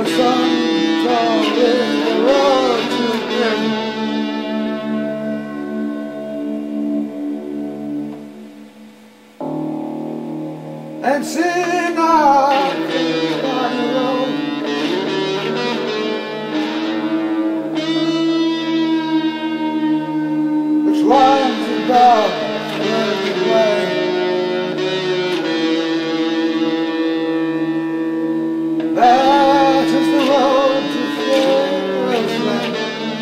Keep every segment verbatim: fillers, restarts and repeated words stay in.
the sun told in the road to bring. And sing on by the road. Which winds about the way. That is the road to Forest Land.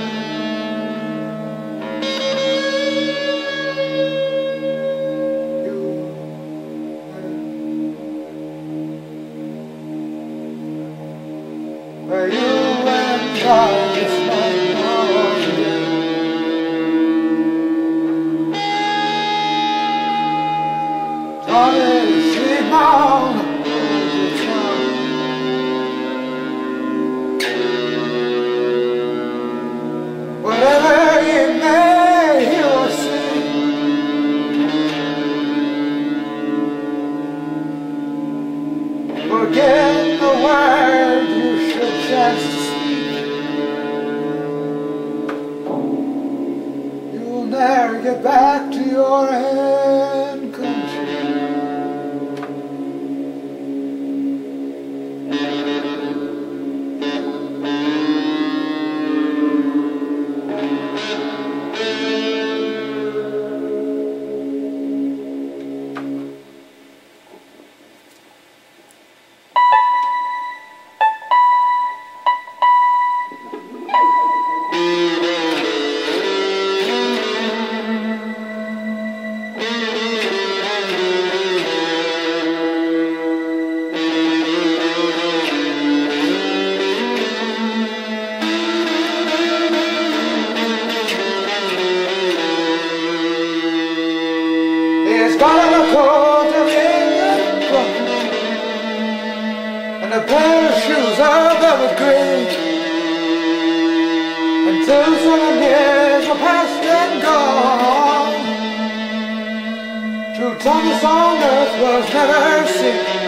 Where you and I just like all day. Johnny, sleep on the town. Whatever you may hear or see, forget the word you should chance to speak. You'll never get back to your hand country. He's got a coat of England and a pair of shoes of velvet grey. Until seven years are past and gone, true Thomas on earth was never seen.